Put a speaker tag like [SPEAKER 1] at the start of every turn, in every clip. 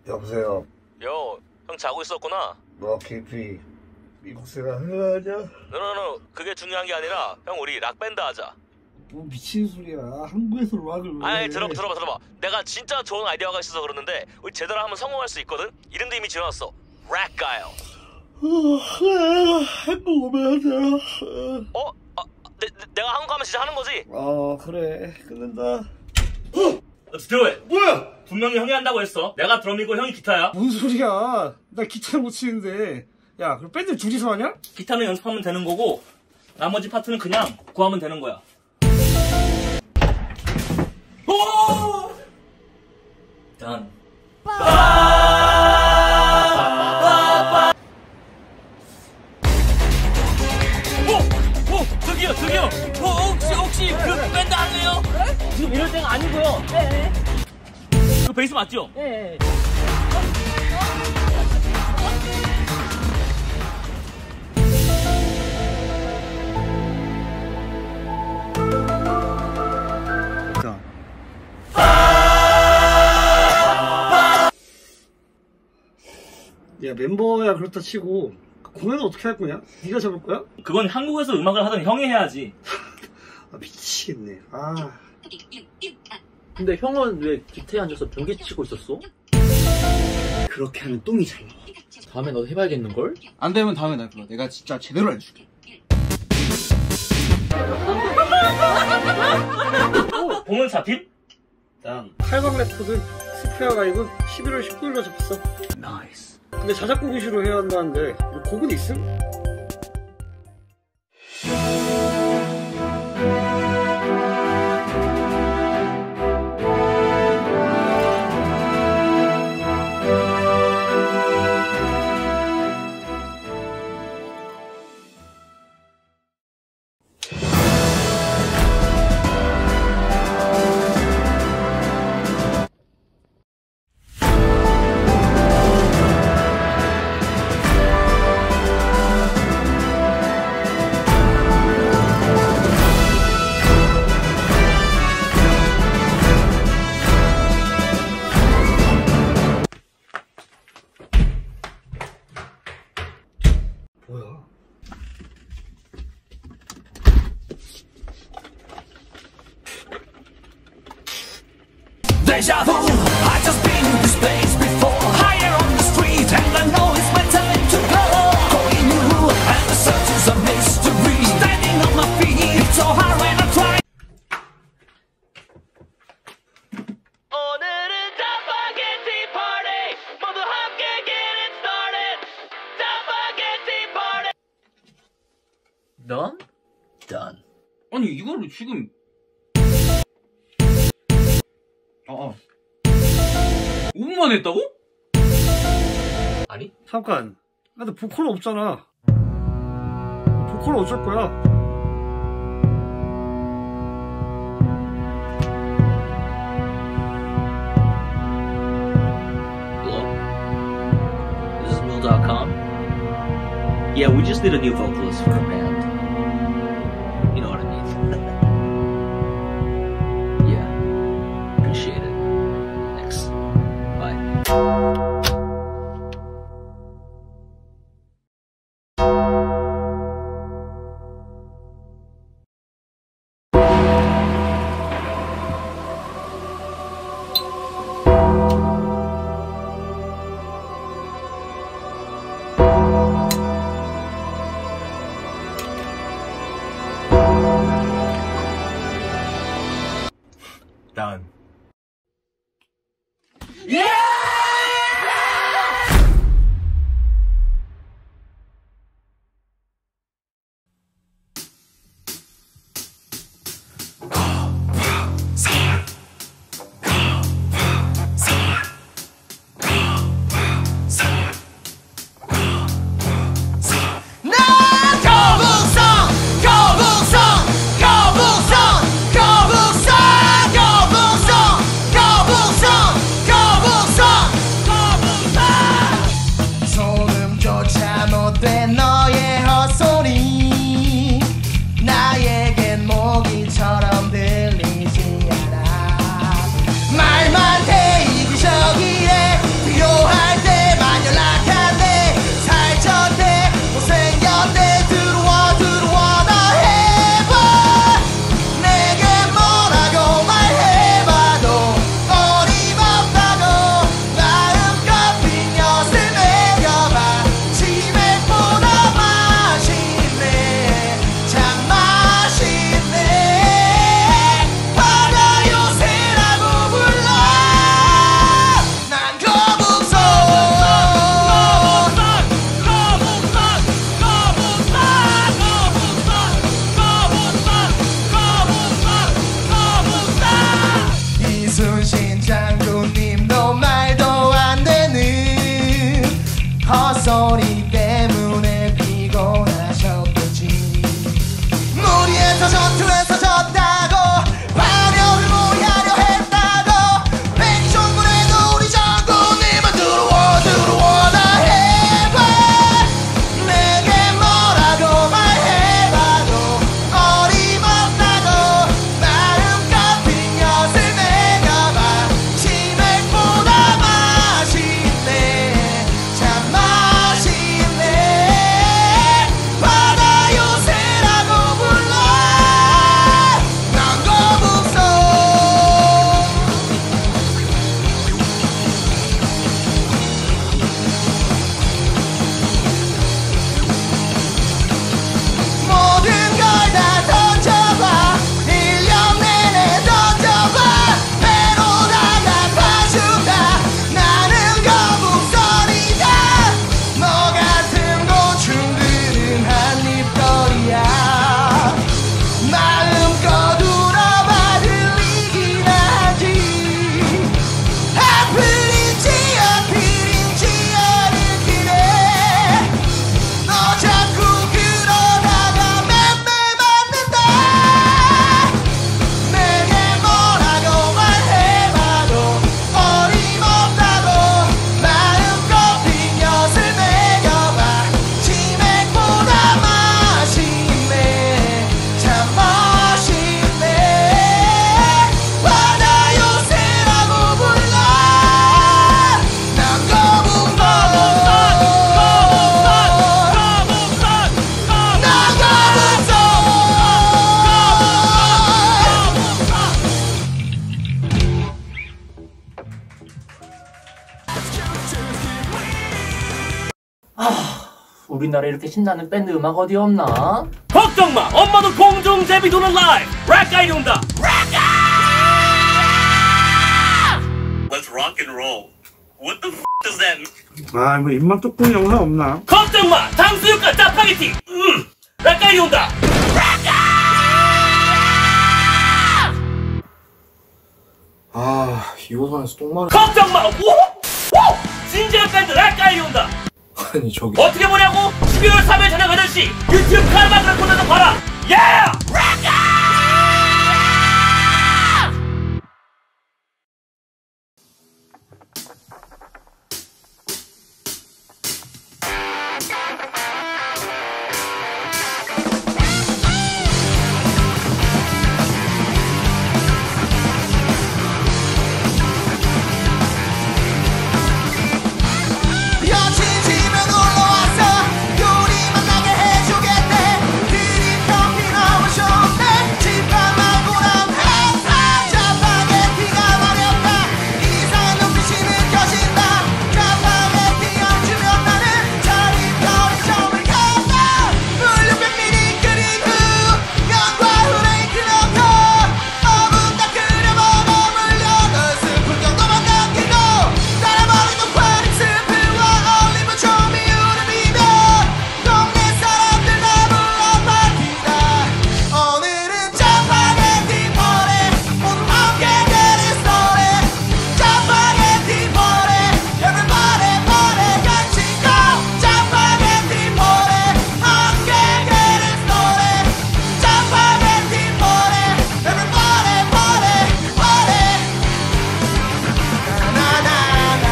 [SPEAKER 1] 여보세요.
[SPEAKER 2] 형 자고 있었구나.
[SPEAKER 1] 너 KP 미국 생활 하냐?
[SPEAKER 2] 노노노, 그게 중요한 게 아니라 형 우리 락밴드 하자.
[SPEAKER 1] 뭐 미친 소리야. 한국에서 락을 왜
[SPEAKER 2] 아이
[SPEAKER 1] 해?
[SPEAKER 2] 들어봐. 내가 진짜 좋은 아이디어가 있어서 그러는데 우리 제대로 하면 성공할 수 있거든. 이름도 이미 지어놨어. 락가일.
[SPEAKER 1] 한국 오면 하자.
[SPEAKER 2] 내가 한국 가면 진짜 하는 거지?
[SPEAKER 1] 그래. 끊는다.
[SPEAKER 2] 드로해.
[SPEAKER 1] 뭐야?
[SPEAKER 2] 분명히 형이 한다고 했어. 내가 드럼이고 형이 기타야.
[SPEAKER 1] 뭔 소리야? 나 기타를 못 치는데. 야, 그럼 밴드 둘이서 하냐?
[SPEAKER 2] 기타는 연습하면 되는 거고 나머지 파트는 그냥 구하면 되는 거야. 오! 단. 저기요. 혹시 그 밴드 할래요? 지금 이럴 때가 아니고요. 네. 그 베이스 맞죠? 네.
[SPEAKER 1] 야, 멤버야 그렇다 치고 공연은 어떻게 할 거냐? 네가 잡을 거야?
[SPEAKER 2] 그건 한국에서 음악을 하던 형이 해야지.
[SPEAKER 1] 미치겠네.
[SPEAKER 3] 근데 형은 왜 기타에 앉아서 변기 치고 있었어?
[SPEAKER 1] 그렇게 하면 똥이 잘 나와.
[SPEAKER 3] 다음에 너도 해봐야겠는걸?
[SPEAKER 4] 안 되면 다음에 날 불러. 내가 진짜 제대로 알려줄게.
[SPEAKER 2] 보면 잡힘?
[SPEAKER 1] 난 8박 레코드 스페어 가입은 11월 19일로 잡혔어.
[SPEAKER 4] 나이스.
[SPEAKER 1] 근데 자작곡 위주로 해야 한다는데 뭐 곡은 있음? 뭐야?
[SPEAKER 5] Deja vu, I just been in this place before. Higher on the street, and I know it's my time to go. Calling you, and the search is a mystery. Standing on my feet, it's so hard when I try.
[SPEAKER 2] 오늘은 짜파게티 파티. 모두 함께 get it started. 짜파게티 파티.
[SPEAKER 3] 넌? 난.
[SPEAKER 4] 아니 이거를 지금 5분만 했다고?
[SPEAKER 3] 아니?
[SPEAKER 1] 잠깐. 근데 보컬 없잖아. 보컬 어쩔 거야?
[SPEAKER 3] Hello? This is Mill.com? Yeah, we just need a new vocalist for our band. You know what I mean? Yeah. Appreciate it. Thanks. Bye.
[SPEAKER 6] 목소리 때문에 피곤하셨겠지. 무리해서 전투에서 졌다고 반역을 모의하려 했다고 백종군에도 우리 장군님은 들어와 다 해봐. 내게 뭐라고 말해봐도 어림없다고 마음껏 빈 엿을 매겨봐. 치맥보다 맛있네. 참 맛있네. 바다 요새라고 불러. 난 거북선. 모든 걸 다 던져봐. 1년 내내 던져봐. 배로다가 봐준다. 나는 거북선이다. 너 같은 곤충들은 한입거리야. 마음껏 울어봐. 들리긴 하지. 하필인지 어렵기네. 너 자꾸 그러다가 맴매 맞는다. 내게 뭐라고 말해봐도 어림없다고 마음껏 빈 엿을 매겨봐. 치맥보다 맛있네. 참 맛있네. 바다 요새라고 불러. 난 거북선.
[SPEAKER 2] 우리나라에 이렇게 신나는 밴드 음악 어디 없나? 걱정마! 엄마도 공중제비 도는 라이브! 락가이드 온다!
[SPEAKER 7] Let's rock and roll. What the f does that mean?
[SPEAKER 1] 아, 뭐 입맛 뚝분 영화 없나?
[SPEAKER 2] 걱정마! 탕수육과 짜파게티! 락가이드 온다!
[SPEAKER 6] 아, 2호선에서 똥마려.
[SPEAKER 2] 걱정마! 오! 진지한 밴드 락가이드 온다!
[SPEAKER 6] 아니 저기
[SPEAKER 2] 어떻게 보냐고? 12월 3일 저녁 8시 유튜브 칼바그를 꽂아서 봐라! 예!
[SPEAKER 6] 여친 집에 놀러왔어. 요리 만나게 해주겠대. 드립 커피 너무 좋네. 집밥 말고랑 항상 짜파게티가 마렵다. 이상한 눈빛이 느껴진다. 짜파게티 안 주면 나는 자리별이 점을 간다. 물로 100ml 끓인 후 면과 후레이크 넣고 5분 딱 끓여 먹어. 물려 넣을 스푼 정도만 남기고 따라먹는 파리 스프와 올리브 조미유를 비벼. 동네 사람들 다 불러 파티다. 오늘은 짜파게티 포레. 모두 함께 get it started. 짜파게티 포레. Everybody party 같이 go. 짜파게티 포레. 함께 get it started. 짜파게티 포레. Everybody party party. 나나나나.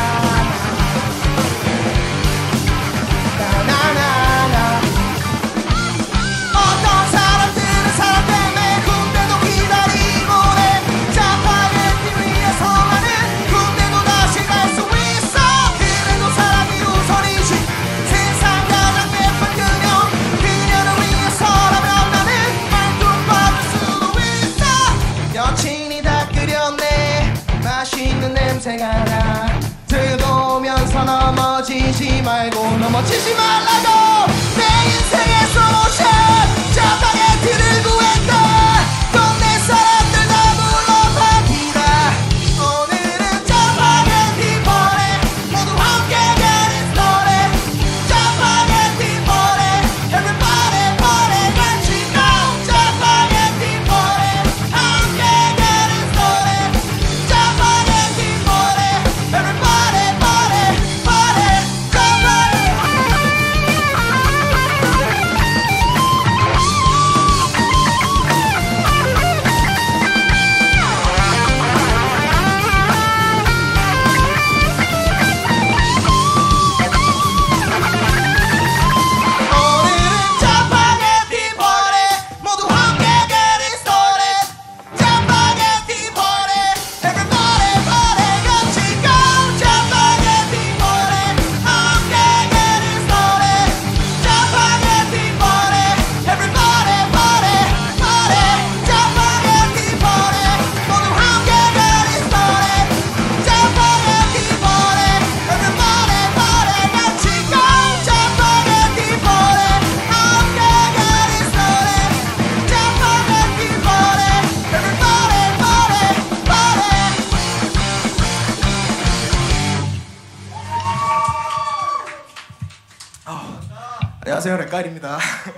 [SPEAKER 6] 나나나나. 어떤 사람들은 사람 때문에 군대도 기다리고 해. 짜파게티 위해서만은 군대도 다시 갈 수 있어. 그래도 사람이 우선이지. 세상 가장 예쁜 그녀. 그녀를 위해서라면 나는 말도 받을 수도 있어. 여친이 다 끓였네. 맛있는 냄새가 나. 들어오면서 넘어지지 말고 넘어지지 말라고. 내 인생의 솔루션 짜파게티를 구했다. 동네 사람들 다 불러 파티다. 오늘은 짜파게티 포레. 모두 함께 get it started. 짜파게티 포레. Everybody party 같이 go. 짜파게티 포레. 함께 get it started. 짜파게티 포레. Everybody party party. 짜파게티 안녕하세요, 렉가일입니다.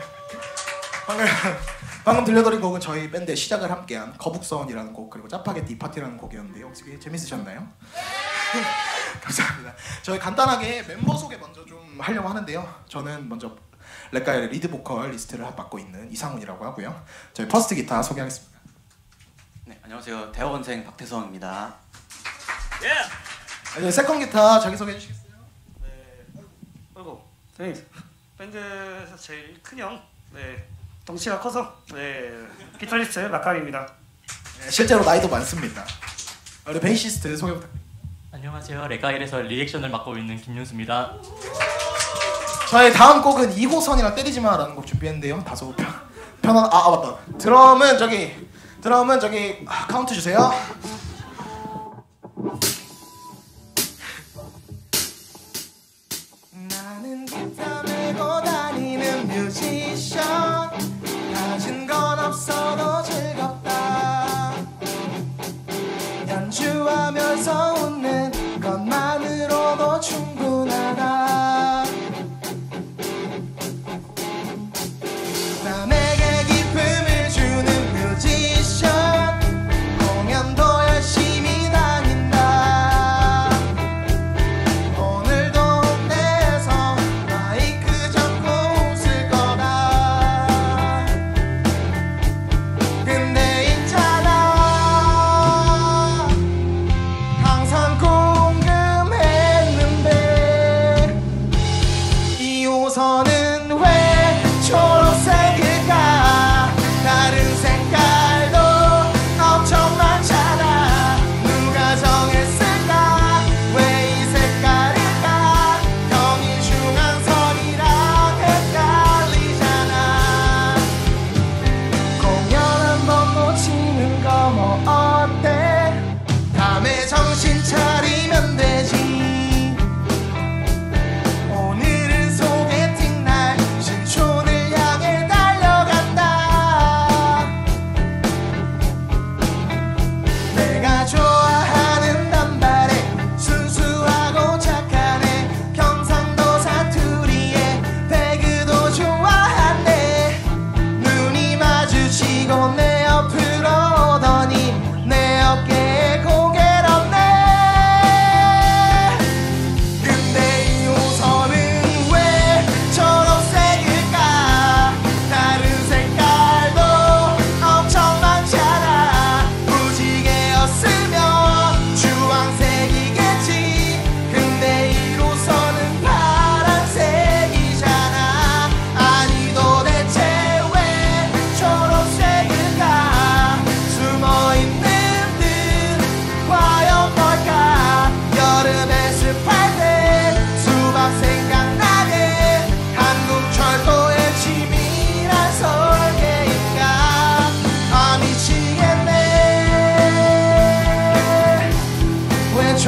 [SPEAKER 6] 방금 들려드린 곡은 저희 밴드의 시작을 함께한 거북선이라는 곡 그리고 짜파게티 파티라는 곡이었는데요. 혹시 재밌으셨나요? 감사합니다. 저희 간단하게 멤버 소개 먼저 좀 하려고 하는데요. 저는 먼저 렉가일의 리드 보컬 리스트를 맡고 있는 이상훈이라고 하고요. 저희 퍼스트 기타 소개하겠습니다.
[SPEAKER 8] 네, 안녕하세요. 대학원생 박태성입니다.
[SPEAKER 6] 이제 세컨 기타 자기 소개해 주시겠어요?
[SPEAKER 1] 네. 아이고, 네. 밴드에서 제일 큰 형. 네. 덩치가 커서 네. 기타리스트 라카입니다.
[SPEAKER 6] 네, 실제로 나이도 많습니다. 우리 베이시스트 소개 부탁드립니다.
[SPEAKER 9] 안녕하세요. 렉가일에서 리액션을 맡고 있는 김윤수입니다.
[SPEAKER 6] 저희 다음 곡은 2호선이랑 때리지 마라는 곡 준비했는데요. 다소 편한 맞다. 드럼은 저기 카운트 주세요. 나는 기타 메고 다니는 뮤지션 가진 건 없어도 즐겁다 연주하면서 웃는 것만으로도 충분하다 남에게 기쁨을 주는 뮤지션 공연도 열심히 다닌다 오늘도 혼내서 마이크 잡고 웃을 거다 근데 있잖아 항상 궁금했는데 이 호선은 왜 초록색일까 다른 색깔도 엄청 많잖아 누가 정했을까 왜 이 색깔일까 형이 중앙선이랑 헷갈리잖아 공연 한번 놓치는 거 뭐 어때 다음에 정신 차리면 되지 오늘은 소개팅 날 신촌을 향해 달려간다 내가 좋아하는 단발에 순수하고 착하네 경상도 사투리에 배그도 좋아하네 눈이 마주치고 내 옆으로 오더니 내 어깨에 고개를 얹네 근데 이 호선은 왜 초록색일까 다른 색깔도 엄청 많잖아 무지개였으면 주황색이겠지 근데 이 호선은 파란색이잖아 아니 도대체 왜 초록색일까 숨어있는 듯 과연 뭘까 여름에 습할 때 수박 생각나게 한국철도의 치밀한 설계인가 아 미치겠네 왜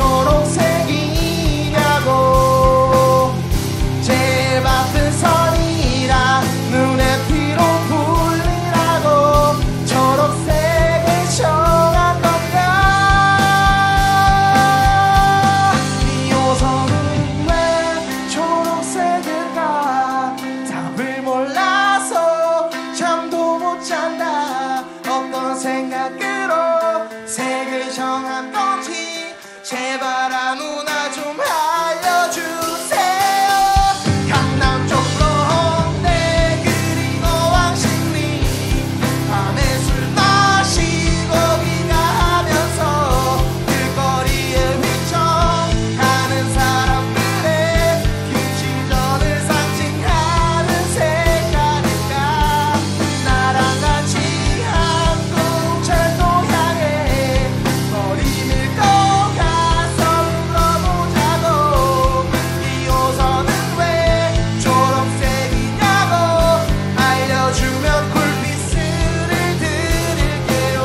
[SPEAKER 6] 초록색이냐고 제일 바쁜 선이라 눈에 피로 풀리라고 초록색을 정한 건가 이 호선은 왜 초록색일까 답을 몰라서 잠도 못 잔다 어떤 생각으로 색을 정한 건지 제발 아무나 좀 알려주세요 강남 쪽로 홍대 그리고 왕십리 밤에 술 마시고 귀가하면서 길거리에 휘청하는 사람들의 김시전을 상징하는 색깔일까 나랑 같이 한국철도 향해 머리 밀고 가서 불러보자고 이 호선은 왜 초록색이냐고 알려주면 쿨피스를 드릴게요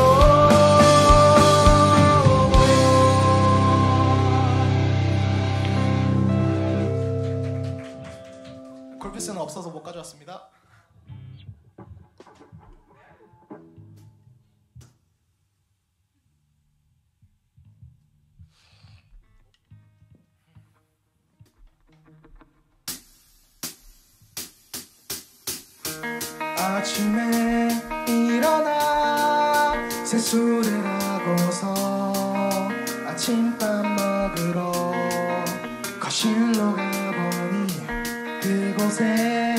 [SPEAKER 6] 쿨피스는 없어서 못 가져왔습니다 아침에 일어나 세수를 하고서 아침밥 먹으러 거실로 가보니 그곳에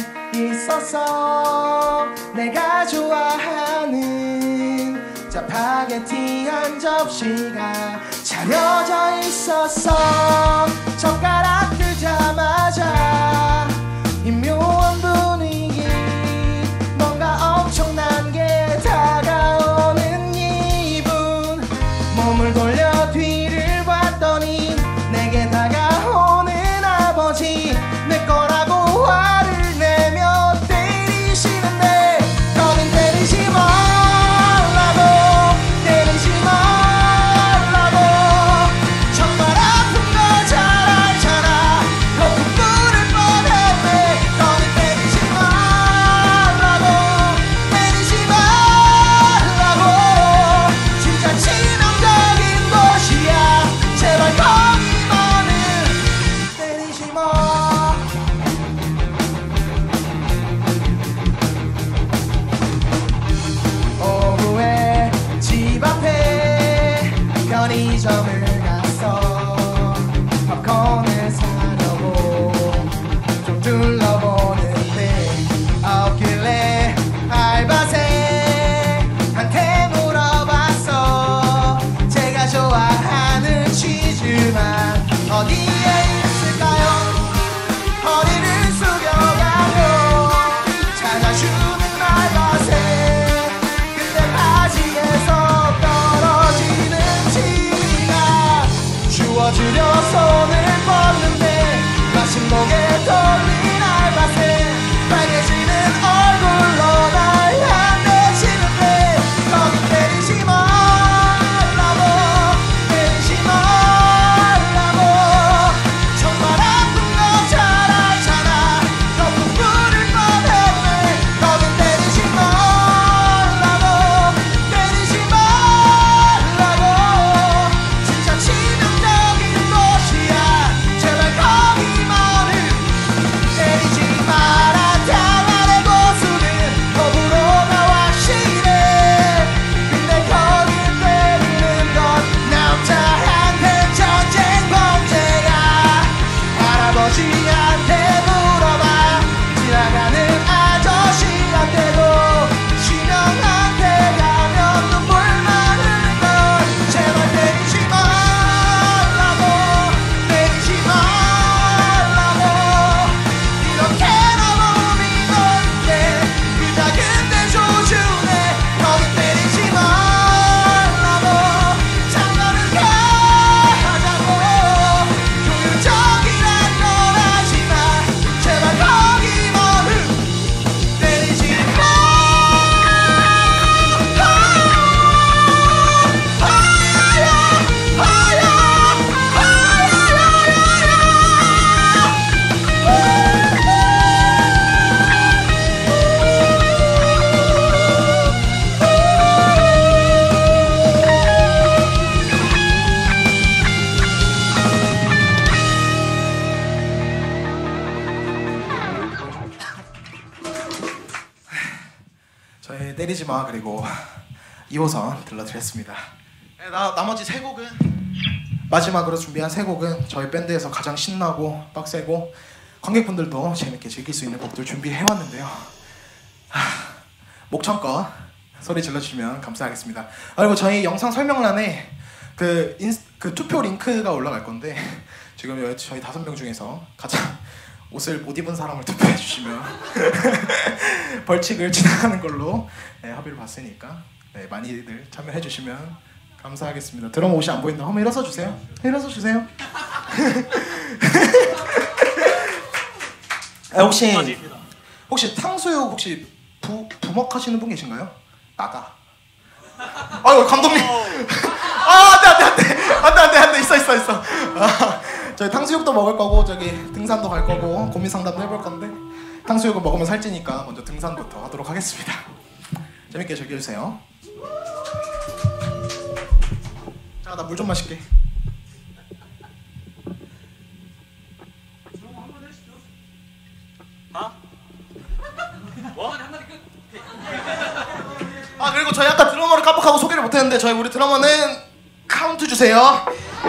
[SPEAKER 6] 있었어 내가 좋아하는 짜파게티 한 접시가 차려져 있었어 젓가락 들자마자 이 묘한 분위기 뭔가 엄청난 게 다가오는 기분 몸을 돌려 뒤를 봤더니 내게 다가오는 아버지 내 거라고 화를 내며 때리시는데 너는 때리지 말라고 때리지 말라고 정말 아픈 거 잘 알잖아 거품 뿌릴 뻔했네 너는 때리지 말라고 때리지 말라고 진짜 치명적인 것이야 제발 거기만은 때리지 마 오후에 집 앞에 편의점을 갔어 팝콘을 사려고 좀 둘러보는데 없길래 알바생한테 물어봤어 제가 좋아하는 치즈만 어디에 있을까요 허리를 숙여가며 찾아주는 알바생 근데 바지에서 떨어지는 치즈가 주워주려 손을 뻗는데 마침 목에 돌린 알바생 빨개지는 얼굴로 날 향해치는데 거기 때리지 말라고 때리지 말라고 정말 아픈 거 잘 알잖아 너무 뿌릴 뻔했네 너는 때리지 말라고 때리지 말라고 진짜 치명적인 것이야 제발 거기만은 때리지 마라 당안의 고수는 더불어가 확실해 근데 거길 때리는 건 남자한테 전쟁 범죄야 할아버지한테 물어봐 지나가는 아저씨한테도 신령한테 가면 눈물만 흐르는 걸 제발 때리지 말라고 때리지 말라고 이렇게나 몸이 너인데 그 작은 데 조준해 거기 때리지 말라고 장난은 가자고 효율적이란 걸 하지만 제발 거기만은 때리지 저희 때리지 마 그리고 2호선 들려드렸습니다. 나머지 세 곡은 마지막으로 준비한 세 곡은 저희 밴드에서 가장 신나고 빡세고 관객분들도 재밌게 즐길 수 있는 곡들 준비해왔는데요. 목청껏 소리 질러주시면 감사하겠습니다. 그리고 저희 영상 설명란에 그 투표 링크가 올라갈 건데 지금 저희 5명 중에서 가장 옷을 못 입은 사람을 투표해 주시면 벌칙을 지나가는 걸로 합의를 봤으니까 많이들 참여해 주시면 감사하겠습니다. 드럼 옷이 안 보인다. 한번 일어서 주세요. 일어서 주세요. 혹시 탕수육 혹시 부먹 하시는 분 계신가요? 나가. 아유 감독님. 안돼 있어. 저희 탕수육도 먹을 거고 저기 등산도 갈 거고 고민 상담도 해볼 건데 탕수육을 먹으면 살찌니까 먼저 등산부터 하도록 하겠습니다. 재밌게 즐겨주세요. 자, 나 물 좀 마실게.
[SPEAKER 2] 뭐? 한마디 끝.
[SPEAKER 6] 아 그리고 저희 아까 드러머를 깜빡하고 소개를 못했는데 저희 우리 드러머는 카운트 주세요.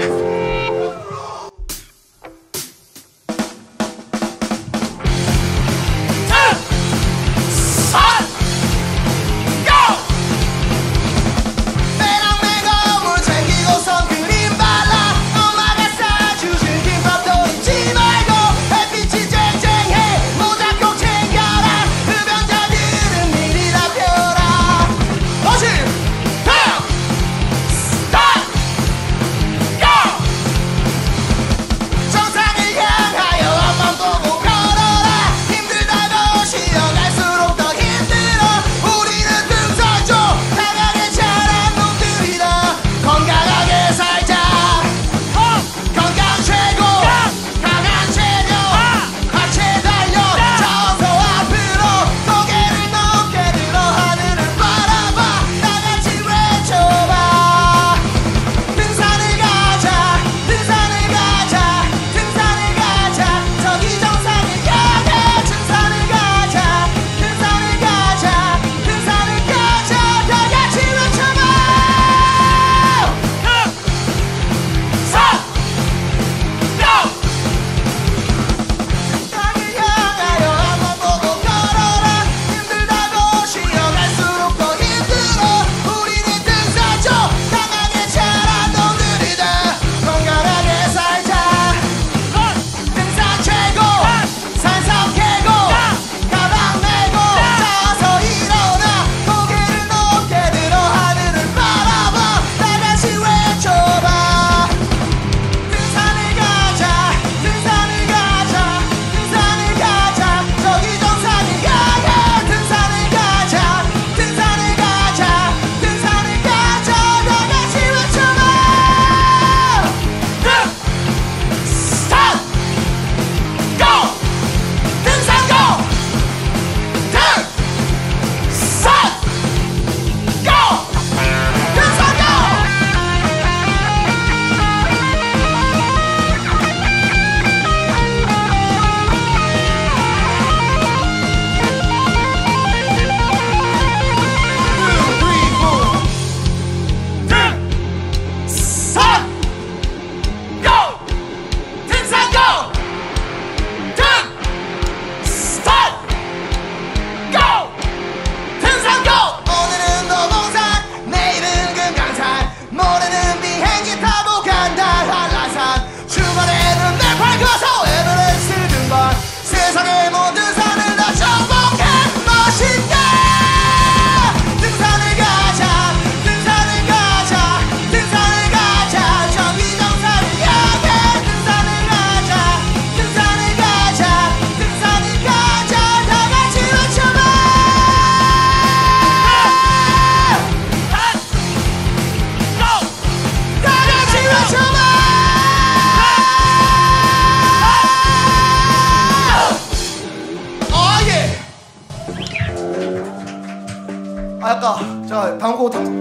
[SPEAKER 6] 아까 자 다음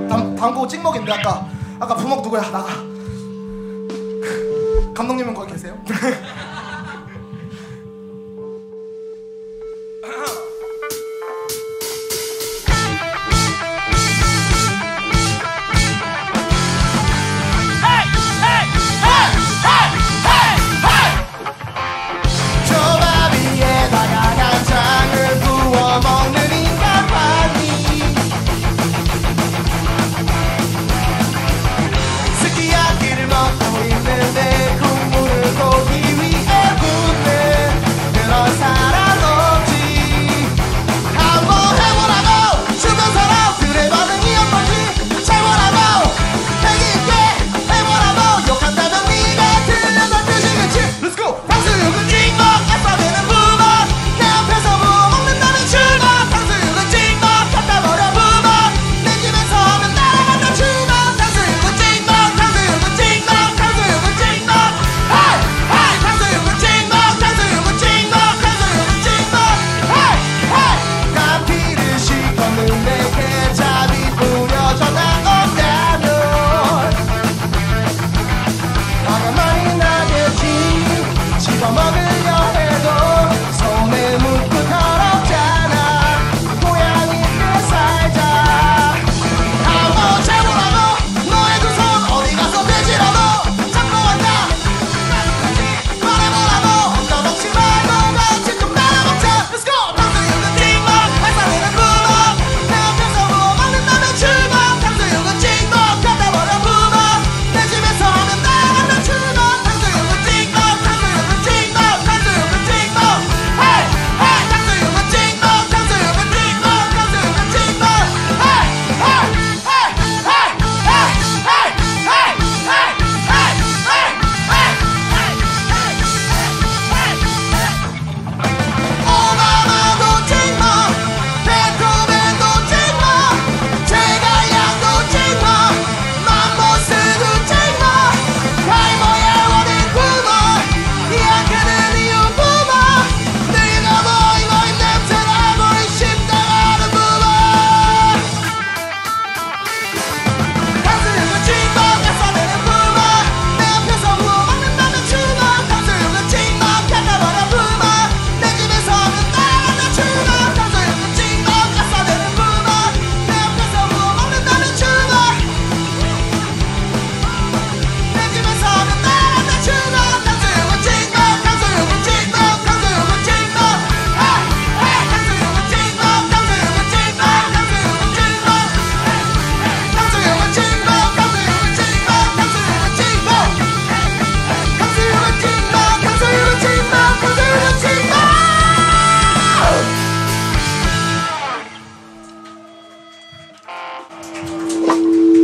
[SPEAKER 6] 곡 찍먹인데 아까 부먹 누구야? 나가. 감독님은 거기 계세요?
[SPEAKER 5] 스키야키를 먹고 있는데 국물을 고기 위에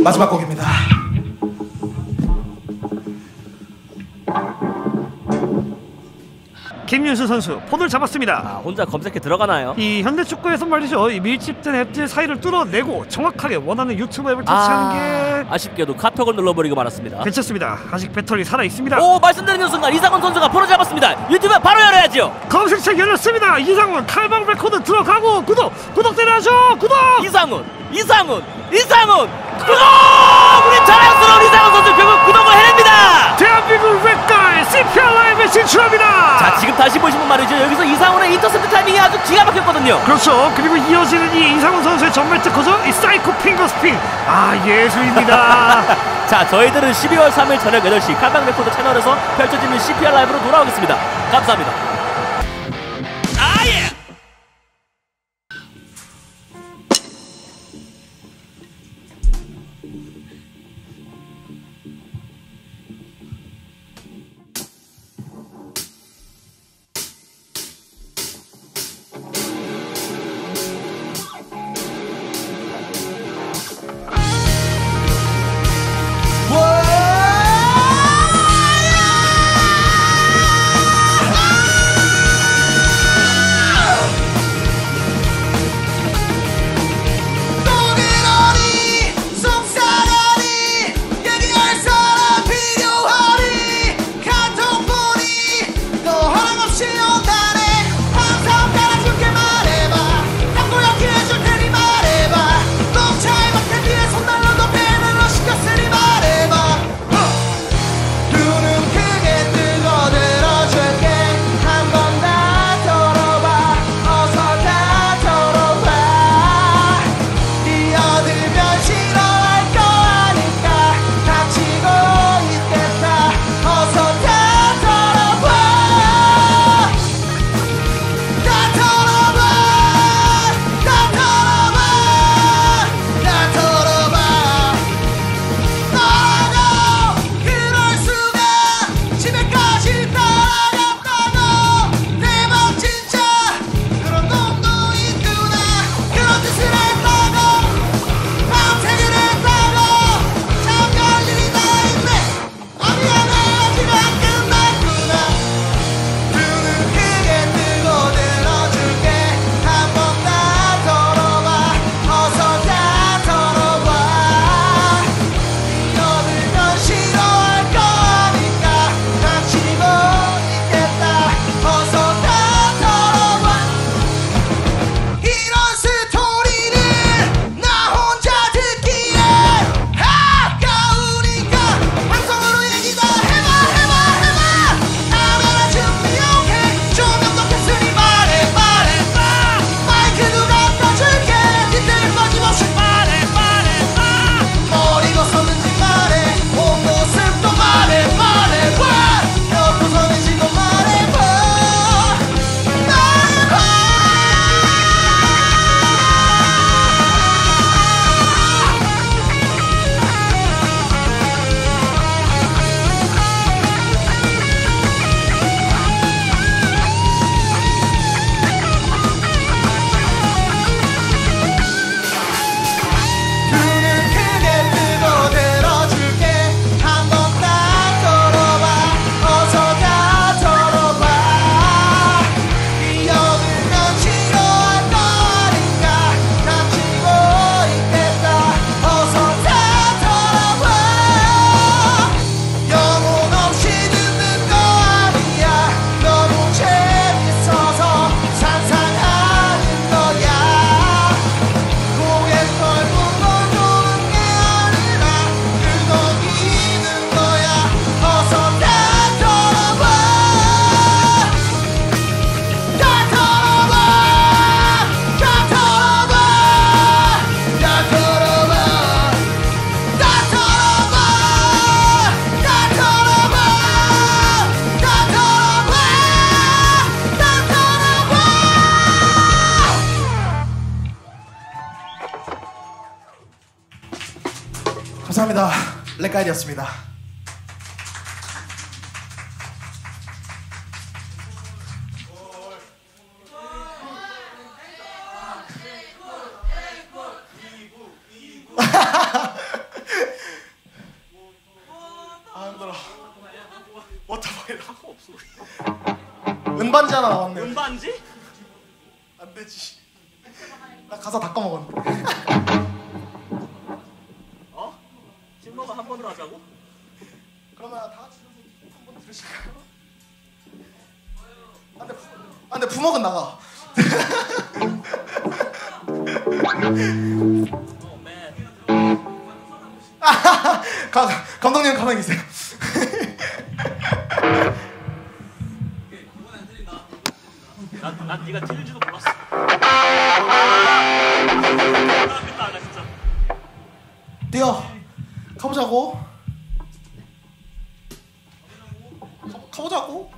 [SPEAKER 6] 마지막 곡입니다.
[SPEAKER 1] 김윤수 선수 폰을 잡았습니다.
[SPEAKER 2] 혼자 검색해 들어가나요?
[SPEAKER 1] 이 현대 축구에서 말이죠. 이 밀집된 앱들 사이를 뚫어내고 정확하게 원하는 유튜브 앱을 터치하는 게
[SPEAKER 2] 아쉽게도 카톡을 눌러버리고 말았습니다.
[SPEAKER 1] 괜찮습니다. 아직 배터리 살아 있습니다.
[SPEAKER 2] 오, 말씀드리는 순간 이상훈 선수가 폰을 잡았습니다. 유튜브 바로 열어야죠.
[SPEAKER 1] 검색창 열렸습니다. 이상훈 칼방 레코드 들어가고 구독 때려야죠. 구독.
[SPEAKER 2] 이상훈 구독! 우리 자랑스러운 이상훈 선수 결국 구독을 해냅니다.
[SPEAKER 1] 대한민국 랩가의 CPR 라이브에 진출합니다.
[SPEAKER 2] 자, 지금 다시 보시면 말이죠. 여기서 이상훈의 인터셉트 타이밍이 아주 기가 막혔거든요.
[SPEAKER 1] 그렇죠. 그리고 이어지는 이 이상훈 선수의 전멸 특허죠. 이 사이코 핑거 스핀. 예술입니다.
[SPEAKER 2] 자, 저희들은 12월 3일 저녁 8시 칼방 레코드 채널에서 펼쳐지는 CPR 라이브로 돌아오겠습니다. 감사합니다. 예!
[SPEAKER 6] 감사합니다. 렉가이드였습니다. 하나 나왔네.
[SPEAKER 2] 음반지?
[SPEAKER 6] 안 되지. 나 가사 다 까먹었는데.
[SPEAKER 2] 어? 신노가 한 번으로 하자고?
[SPEAKER 6] 그러면 다 같이 한번 들으실까요? 근데 부먹은 나가. 감독님 가만히 계세요.
[SPEAKER 2] 난 네가 틀릴지도 몰랐어. 나 진짜.
[SPEAKER 6] 뛰어. 가보자고. 가보자고.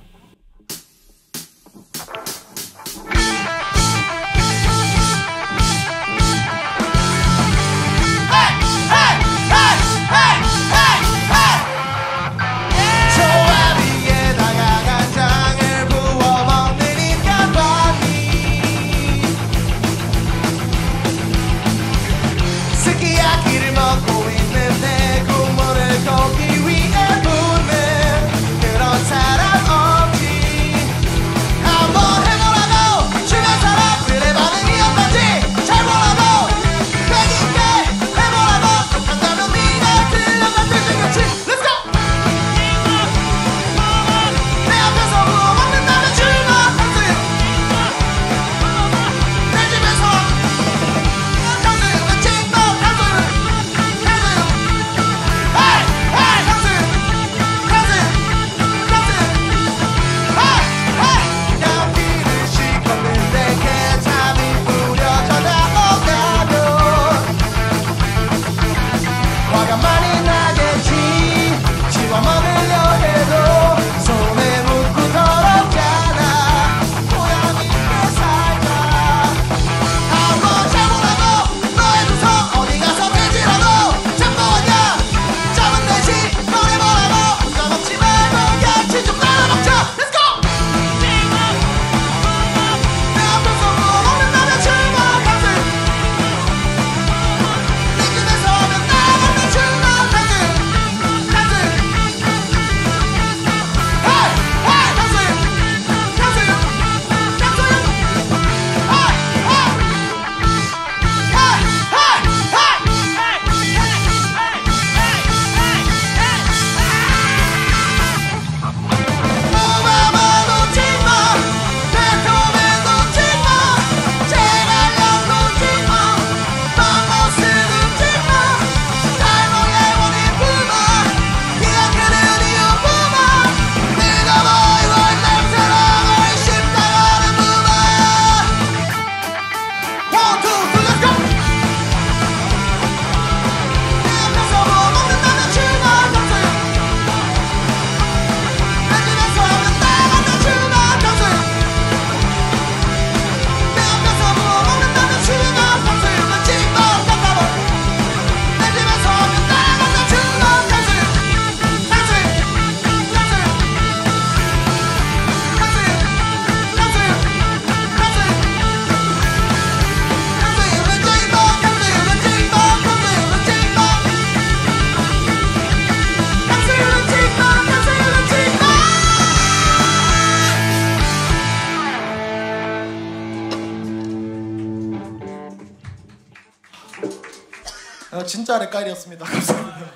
[SPEAKER 6] 진짜 렉가일이었습니다. 감사합니다.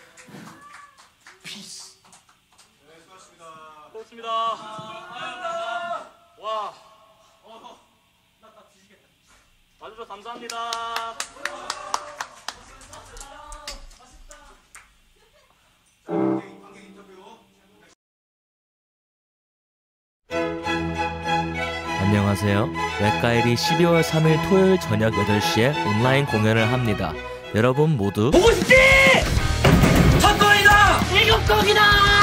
[SPEAKER 6] 피스.
[SPEAKER 2] 네, 수고하셨습니다. 와. 와주셔서 감사합니다.
[SPEAKER 10] 안녕하세요. 렉가일이 12월 3일 토요일 저녁 8시에 온라인 공연을 합니다. 여러분 모두
[SPEAKER 2] 보고 싶지! 첫걸이다! 일곱곡이다!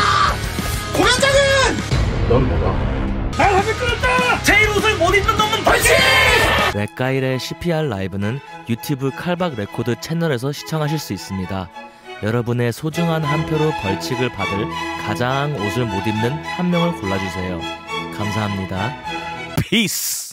[SPEAKER 6] 공연장은!
[SPEAKER 2] 넌 뭐가? 날 하면 끊었다! 제일 옷을 못 입는 놈은 벌칙!
[SPEAKER 10] 렉가일의 CPR 라이브는 유튜브 칼박 레코드 채널에서 시청하실 수 있습니다. 여러분의 소중한 한 표로 벌칙을 받을 가장 옷을 못 입는 한 명을 골라주세요. 감사합니다. Peace!